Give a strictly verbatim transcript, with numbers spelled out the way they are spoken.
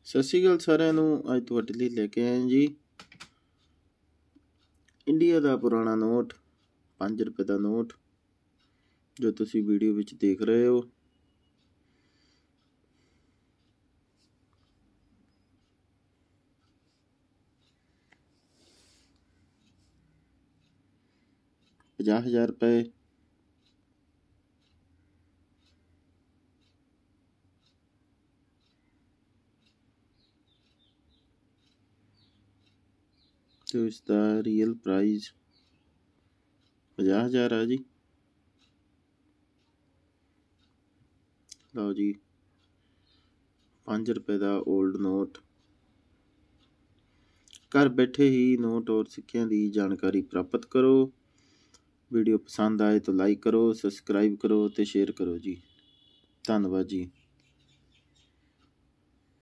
ਸਤਿ ਸ਼੍ਰੀ ਅਕਾਲ ਸਾਰਿਆਂ ਨੂੰ। ਅੱਜ ਤੁਹਾਡੇ ਲਈ ਲੈ ਕੇ ਆਏ ਜੀ ਇੰਡੀਆ ਦਾ ਪੁਰਾਣਾ ਨੋਟ, ਪੰਜ ਰੁਪਏ ਦਾ ਨੋਟ ਜੋ ਤੁਸੀਂ ਵੀਡੀਓ ਵਿੱਚ ਦੇਖ ਰਹੇ ਹੋ। ਪੰਜਾਹ ਹਜ਼ਾਰ ਰੁਪਏ, तो इसका रियल प्राइस ਪੰਜਾਹ हज़ार है जी। लो जी पाँच रुपए का ओल्ड नोट। घर बैठे ही नोट और सिक्कियां की जानकारी प्राप्त करो। वीडियो पसंद आए तो लाइक करो, सबसक्राइब करो तो शेयर करो जी। धन्यवाद जी।